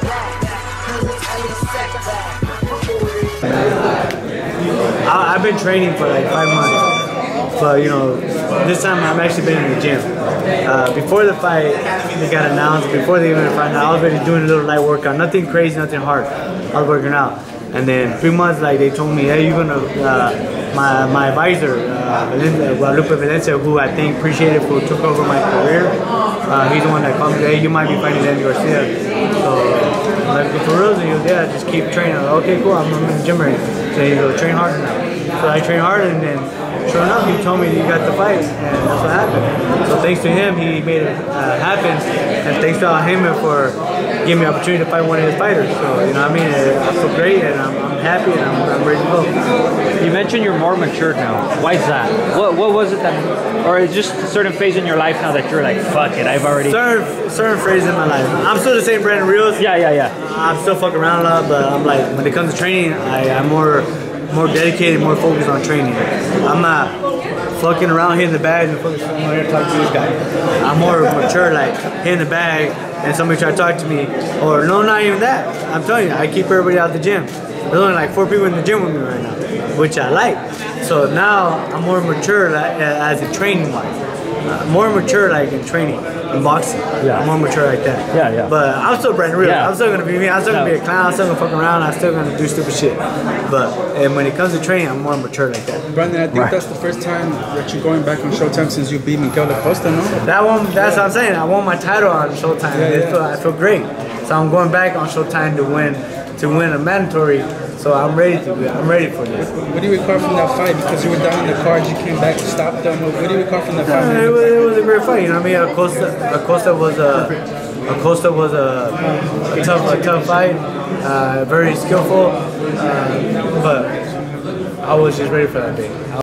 I've been training for like 5 months. But you know, this time I've actually been in the gym. Before the fight, they got announced. Before they even found out, I was already doing a little light workout. Nothing crazy, nothing hard. I was working out. And then 3 months, like they told me, hey, you're gonna. My advisor, Guadalupe Valencia, who I think appreciated who took over my career. He's the one that called me, hey, you might be fighting Elie Garcia. So, like, for real, he goes, yeah, just keep training. Like, okay, cool, I'm in the gym right now. So he goes, train harder now. So I train hard, and then sure enough, he told me you got the fight, and that's what happened. So thanks to him, he made it happen, and thanks to Heyman for giving me the opportunity to fight one of his fighters. So, you know what I mean? I feel great, and I'm happy, and I'm ready to go. You mentioned you're more matured now. Why is that? What was it that, or is it just a certain phase in your life now that you're like, fuck it, I've already... Certain phase in my life. I'm still the same Brandon Rios. Yeah. I'm still fucking around a lot, but I'm like, when it comes to training, I'm more dedicated, more focused on training. I'm not fucking around hitting the bag and focusing on here to talk to this guy. I'm more mature, like hitting the bag and somebody try to talk to me, or no, not even that. I'm telling you, I keep everybody out the gym. There's only like 4 people in the gym with me right now, which I like. So now I'm more mature as a training wise. More mature like in training, in boxing. Yeah. I'm more mature like that. Yeah. But I'm still Brandon Rios. Yeah. I'm still gonna be me. I'm still gonna be a clown. I'm still gonna fuck around. I'm still gonna do stupid shit. But and when it comes to training, I'm more mature like that. Brandon, I think that's the first time that you're going back on Showtime since you beat Miguel Da Costa, no? That's what I'm saying. I won my title on Showtime. I feel great. So I'm going back on Showtime to win a mandatory. So I'm ready for this. What do you recall from that fight? Because you were down in the cards, you came back, stopped them. What do you recall from that fight? It was a great fight. You know what I mean? Acosta was a tough fight. Very skillful. But I was just ready for that day.